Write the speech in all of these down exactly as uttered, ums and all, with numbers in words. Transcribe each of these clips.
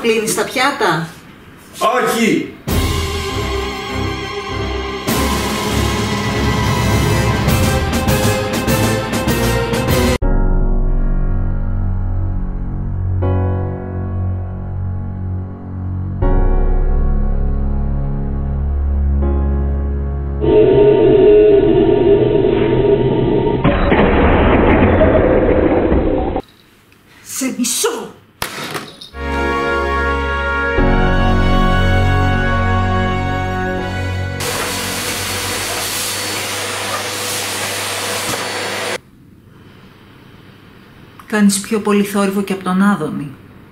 πλύνεις τα πιάτα? Όχι! Σε μισώ! Κάνεις πιο πολύ θόρυβο και από τον Άδωνη.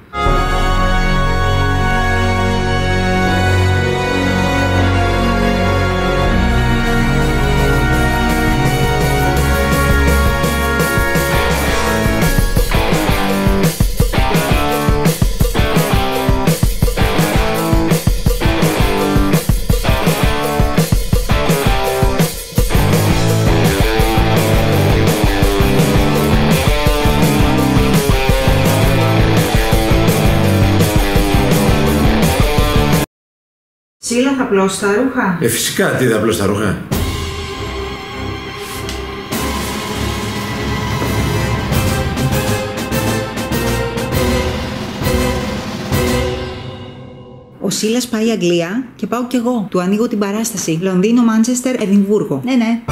Σύλλα, θα πλώσεις τα ρούχα? Ε, φυσικά, τι θα πλώσω τα ρούχα. Ο Σύλλας πάει Αγγλία και πάω κι εγώ. Του ανοίγω την παράσταση. Λονδίνο, Μάντσεστερ, Εδιμβούργο. Ναι, ναι.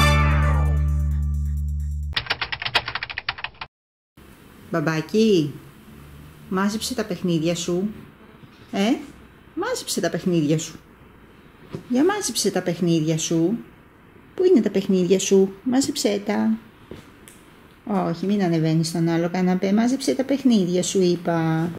Μπαμπάκι, μάζεψε τα παιχνίδια σου. Ε, μάζεψε τα παιχνίδια σου. Για μάζεψε τα παιχνίδια σου. Πού είναι τα παιχνίδια σου? Μάζεψέ τα. Όχι, μην ανεβαίνεις στον άλλο καναπέ. Μάζεψε τα παιχνίδια σου, είπα.